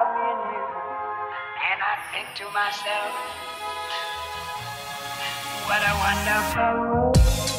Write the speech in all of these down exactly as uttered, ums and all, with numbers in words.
about me and you, and I think to myself, what a wonderful world.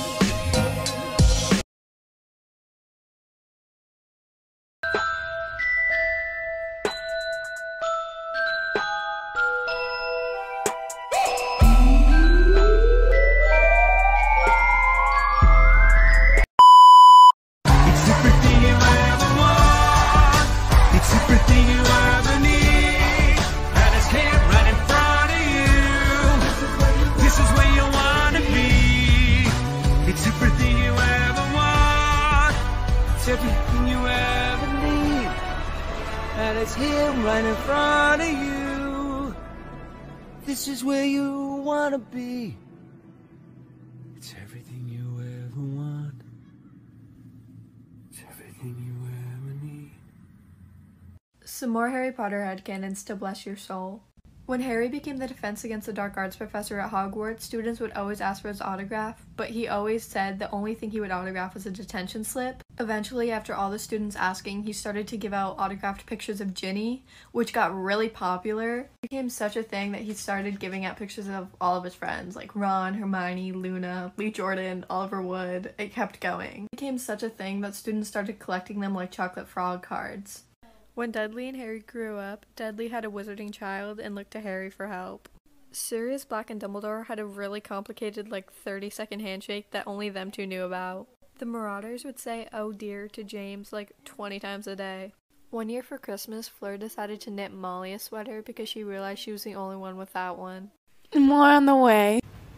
Everything you ever need, and it's here right in front of you. This is where you wanna be. It's everything you ever want. It's everything you ever need. Some more Harry Potter headcanons to bless your soul. When Harry became the Defense Against the Dark Arts professor at Hogwarts, students would always ask for his autograph, but he always said the only thing he would autograph was a detention slip. Eventually, after all the students asking, he started to give out autographed pictures of Ginny, which got really popular. It became such a thing that he started giving out pictures of all of his friends, like Ron, Hermione, Luna, Lee Jordan, Oliver Wood. It kept going. It became such a thing that students started collecting them like chocolate frog cards. When Dudley and Harry grew up, Dudley had a wizarding child and looked to Harry for help. Sirius Black and Dumbledore had a really complicated, like, thirty second handshake that only them two knew about. The Marauders would say "oh dear" to James like twenty times a day. One year for Christmas, Fleur decided to knit Molly a sweater because she realized she was the only one without one. More on the way.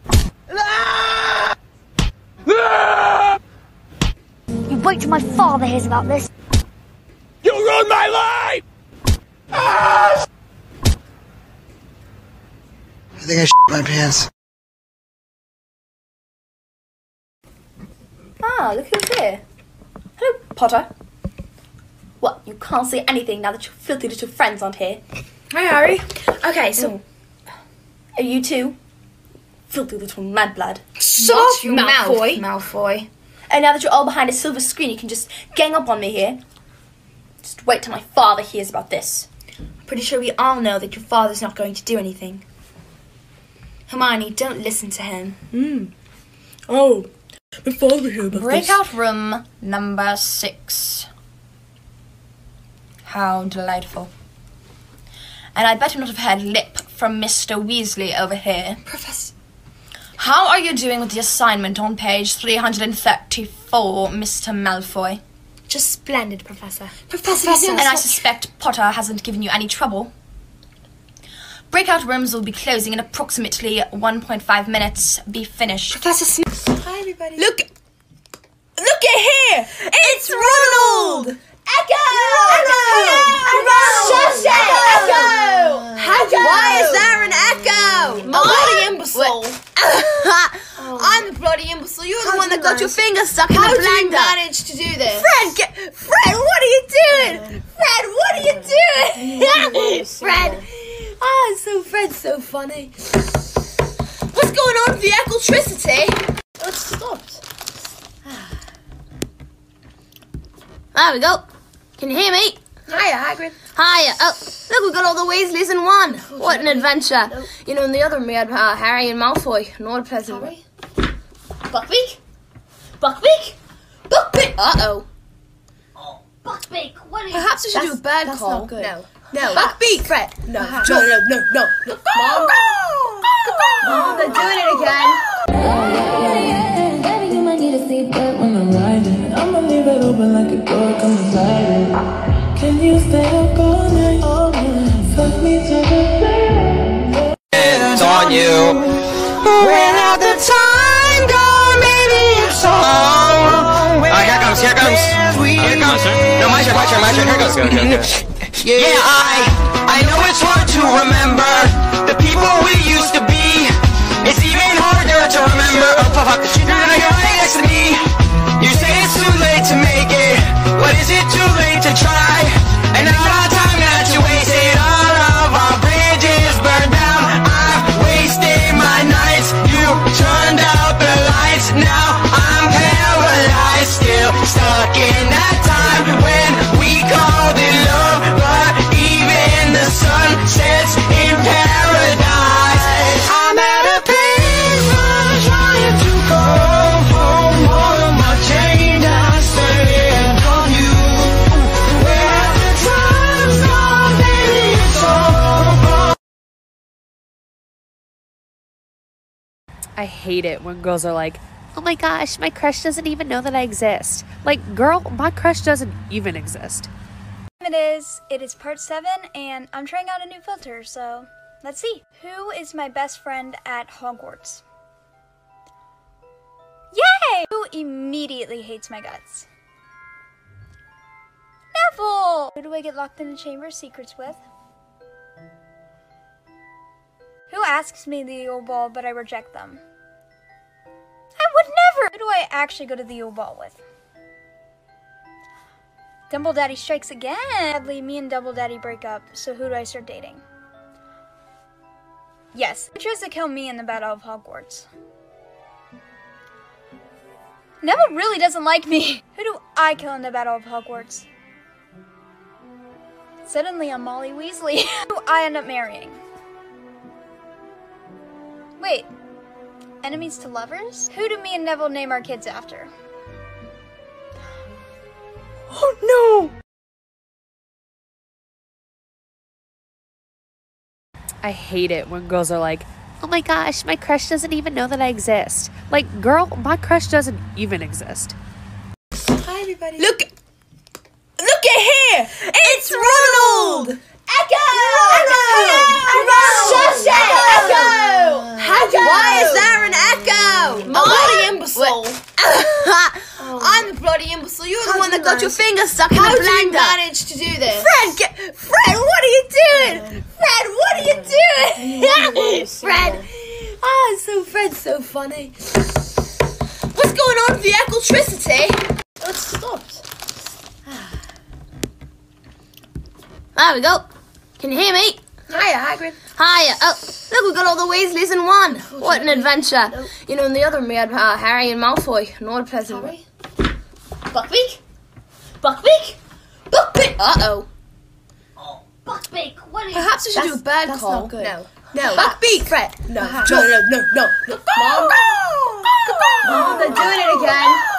You wait till my father hears about this. You ruined my life! Ah! I think I shit my pants. Ah, look who's here. Hello, Potter. What, you can't say anything now that your filthy little friends aren't here? Hi, Harry. Okay, so... Mm. Are you two? Filthy little mudblood. Shut What, your Malfoy? mouth, Malfoy. And now that you're all behind a silver screen, you can just gang up on me here. Just wait till my father hears about this. Pretty sure we all know that your father's not going to do anything. Hermione, don't listen to him. Hmm. Oh, my father heard about Breakout room number six. How delightful. And I bet you not have had lip from Mister Weasley over here. Professor. How are you doing with the assignment on page three hundred thirty-four, Mister Malfoy? Just splendid, Professor. Professor, and I suspect Potter hasn't given you any trouble. Breakout rooms will be closing in approximately one point five minutes. Be finished. Professor Smith. Hi, everybody. Look! Look at here! It's Ronald! Echo! Echo! Echo! Shush it! Echo! Echo! Why is there an echo? Bloody imbecile. Oh. I'm the bloody imbecile. You're the one that got your finger stuck in the How blender. did you manage to do this? Fred, get, Fred, what are you doing? Fred, what are you doing? Fred. Ah, so Fred's so funny. What's going on with the electricity? Oh, it's stopped. There we go. Can you hear me? Hiya, Hagrid. Hiya. Oh, look, we've got all the Weasleys in one. What an adventure. You know, in the other room we had uh, Harry and Malfoy. Not a pleasant one. Buckbeak? Buckbeak? Buckbeak! Uh-oh. Oh, Buckbeak, what are you... Perhaps we should That's- do a bird that's call. not good. No. No. Buckbeak! Fred. No, Uh-huh. no, no, no, no, no. Mom. Mom, they're doing it again. Baby, you might need a seatbelt when I'm riding. I'ma leave it open like a door, come inside it. Can you stay up all night? All night. Fuck me to the bed. Hands on you. When at the time gone, baby, it's all. Alright, here comes, here comes. Here comes. No, my turn, my turn, my turn. Here goes. Go, go, go. Yeah, I, I know it's hard to remember the people we used to be. It's even harder to remember. Oh, fuck, you're gonna go right next to me. You say it's too late to make it, but is it too late to try? And all our time that you wasted, all of our bridges burned down. I've wasted my nights, you turned out the lights. Now I'm paralyzed, still stuck in that time when we called it love. But even the I hate it when girls are like, oh my gosh, my crush doesn't even know that I exist. Like, girl, my crush doesn't even exist. It is, it is part seven, and I'm trying out a new filter, so let's see. Who is my best friend at Hogwarts? Yay! Who immediately hates my guts? Neville! Who do I get locked in a chamber of secrets with? Who asks me to the Yule Ball, but I reject them? I would never! Who do I actually go to the Yule Ball with? Dumble Daddy strikes again! Sadly, me and Dumble Daddy break up, so who do I start dating? Yes, who tries to kill me in the Battle of Hogwarts? Neville really doesn't like me! Who do I kill in the Battle of Hogwarts? Suddenly I'm Molly Weasley. Who I end up marrying? Wait, enemies to lovers? Who do me and Neville name our kids after? Oh no! I hate it when girls are like, oh my gosh, my crush doesn't even know that I exist. Like, girl, my crush doesn't even exist. Hi, everybody. Look! Look at here! It's Ronald! Echo! Echo! Shush it! Echo! Echo! Why is there an echo? Bloody imbecile. I'm the bloody imbecile. You're the one that got your finger stuck in the blender. How did you manage to do this? Fred, get, Fred, what are you doing? Fred, what are you doing? Fred. Ah, so Fred's so funny. What's going on with the electricity? Oh, it's stopped. There we go. Can you hear me? Hiya, Hagrid. Hiya. Oh, look, we got all the Weasleys in one. What an adventure. Nope. You know, in the other room we had uh, Harry and Malfoy. Not a pleasant one. Buckbeak? Buckbeak? Buckbeak! Uh-oh. Oh, Buckbeak, what are you... Perhaps we should That's- do a bird that's call. not good. No. No. Buckbeak! Fred. No. No, no, no, no, no. Mom. Mom, they're doing it again.